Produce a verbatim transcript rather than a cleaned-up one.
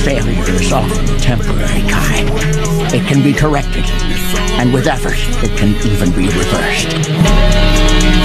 failure is often temporary, Kai. It can be corrected, and with effort, it can even be reversed.